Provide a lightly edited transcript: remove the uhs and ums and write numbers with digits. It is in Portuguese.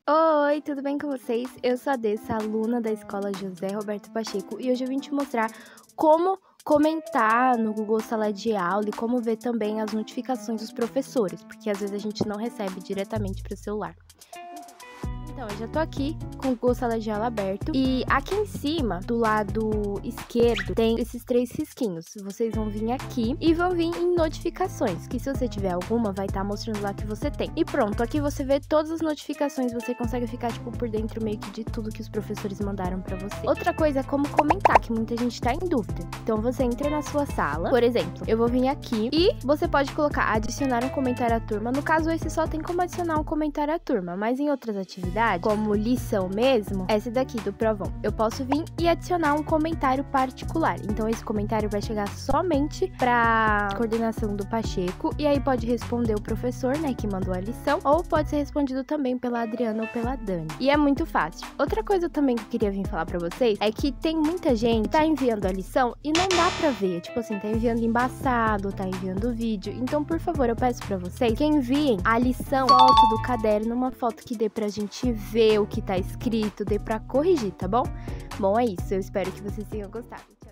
Oi, tudo bem com vocês? Eu sou a Dessa, aluna da Escola José Roberto Pacheco, e hoje eu vim te mostrar como comentar no Google Sala de Aula e como ver também as notificações dos professores, porque às vezes a gente não recebe diretamente para o celular. Então, eu já tô aqui com o Google Sala de Aula aberto e aqui em cima, do lado esquerdo, tem esses 3 risquinhos. Vocês vão vir aqui e vão vir em notificações, que se você tiver alguma, vai estar mostrando lá que você tem. E pronto, aqui você vê todas as notificações, você consegue ficar, tipo, por dentro meio que de tudo que os professores mandaram pra você. Outra coisa é como comentar, que muita gente tá em dúvida. Então, você entra na sua sala, por exemplo, eu vou vir aqui e você pode colocar adicionar um comentário à turma. No caso, esse só tem como adicionar um comentário à turma, mas em outras atividades, como lição mesmo, essa daqui do Provão, eu posso vir e adicionar um comentário particular. Então esse comentário vai chegar somente para coordenação do Pacheco e aí pode responder o professor, né, que mandou a lição, ou pode ser respondido também pela Adriana ou pela Dani. E é muito fácil. Outra coisa também que eu queria vir falar para vocês é que tem muita gente que tá enviando a lição e não dá para ver, tipo assim, tá enviando embaçado, tá enviando vídeo. Então, por favor, eu peço para vocês que enviem a lição, foto do caderno, uma foto que dê pra gente ver o que tá escrito, dê pra corrigir, tá bom? Bom, é isso. Eu espero que vocês tenham gostado.